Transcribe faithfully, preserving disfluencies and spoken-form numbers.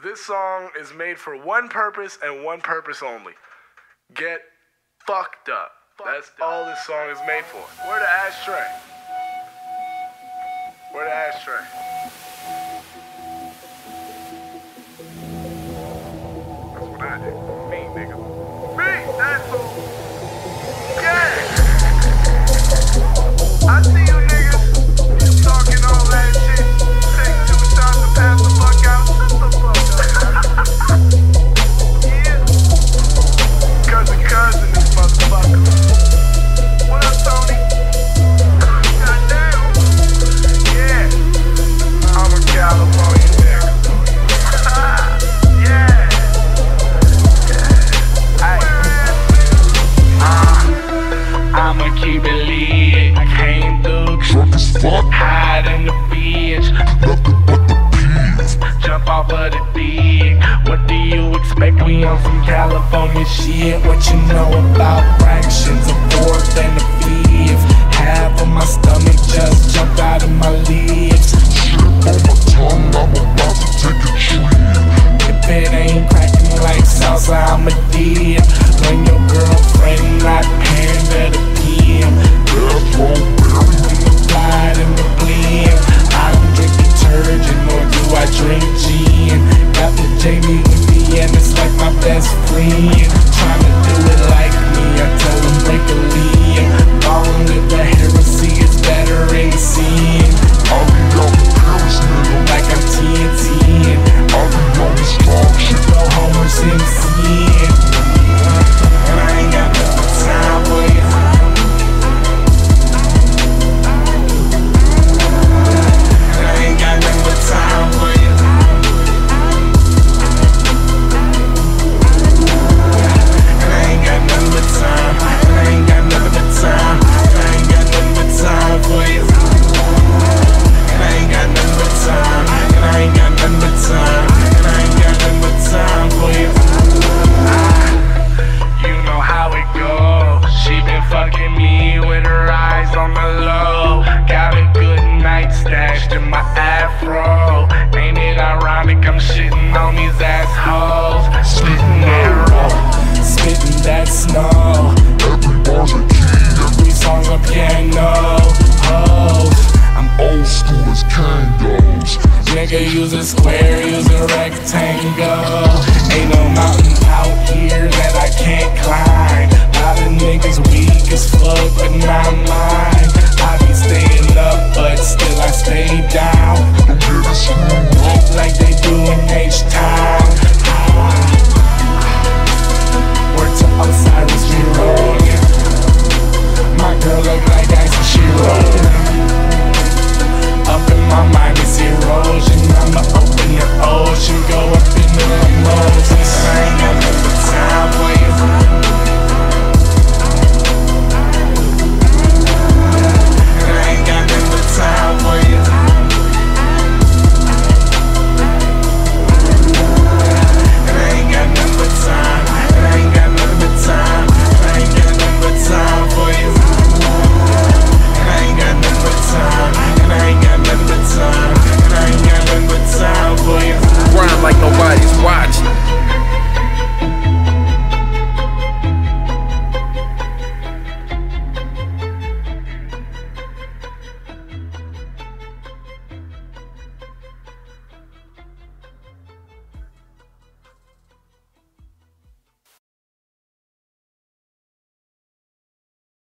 this song is made for one purpose and one purpose only. Get fucked up. That's all this song is made for. Where the ashtray? Where the ashtray? That's what I did. Me, nigga. Me, that's all. Yeah! I see you niggas talking all that shit. Take two shots and pass the fuck out. Shut the fuck up. Yeah. Cousin, cousin, this motherfucker. What up, Tony? Goddamn. Yeah. I'm a California nigga. Yeah. Hey. Uh, I'ma keep it lit. I came through. Drunk as fuck. Hide in the bitch. Nothing but the peas. Jump off of the dick. What do you expect? We on some California shit. What you know about fractions, a fourth and a fifth? Half of my stomach just jumped out of my lips. Shit on my tongue, I'm about to take a